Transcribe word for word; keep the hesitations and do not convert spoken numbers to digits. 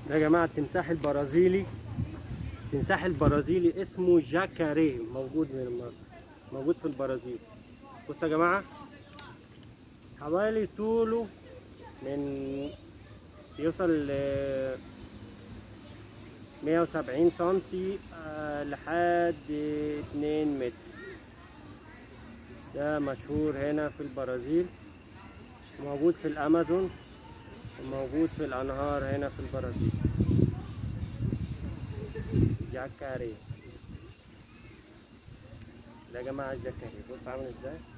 ده يا جماعه التمساح البرازيلي. التمساح البرازيلي اسمه جاكاري، موجود من موجود في البرازيل. بصوا يا جماعه، حوالي طوله من يوصل ل مية وسبعين سنتي آه لحد اتنين متر. ده مشهور هنا في البرازيل، موجود في الامازون وموجود في الانهار هنا في البرازيل. جاكاري ده يا جماعه، الجاكاري بص عامل ازاي.